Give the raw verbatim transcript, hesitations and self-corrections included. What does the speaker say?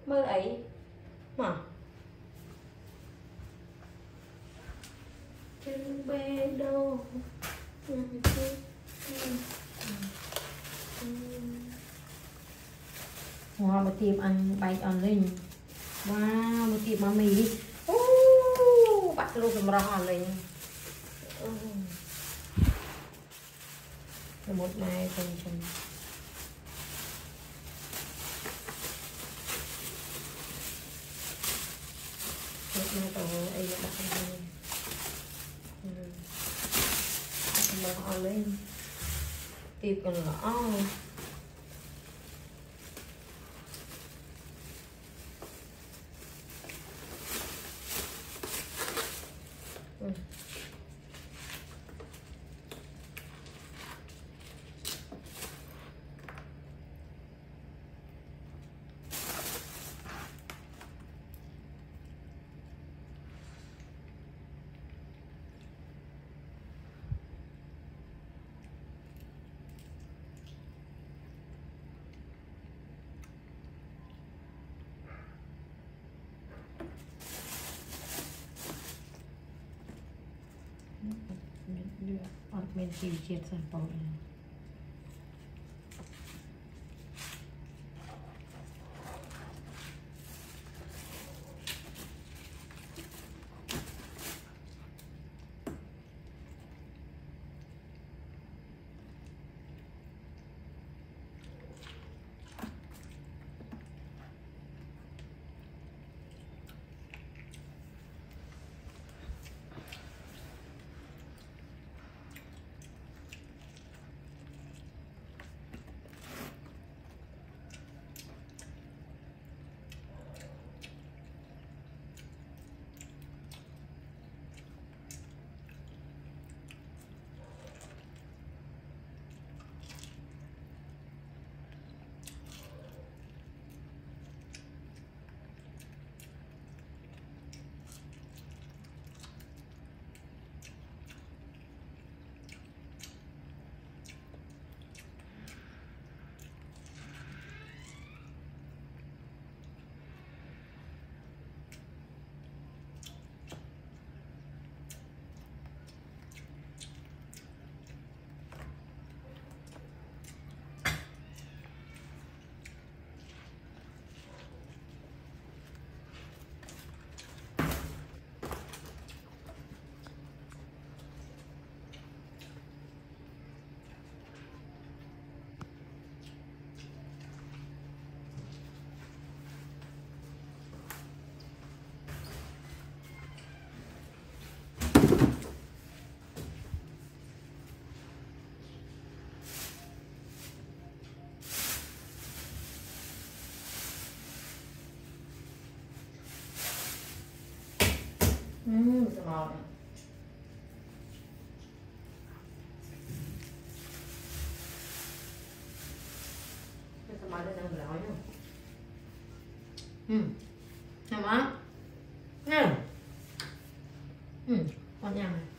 mơ ấy mà chân bê đâu wow, một tiệm ăn bánh ăn lên wow, một tiệm mà mì oh, bắt luôn cầm rong ăn lên một này chân chân một này tổ ấy là đặt lên cầm rong ăn lên tiệm còn lõออกเป็นสีเขียวสันปองอืมสมองเป็นสมองได้จังเลยเนาะอืมสมองเนี่ยอืมอ่อนยัง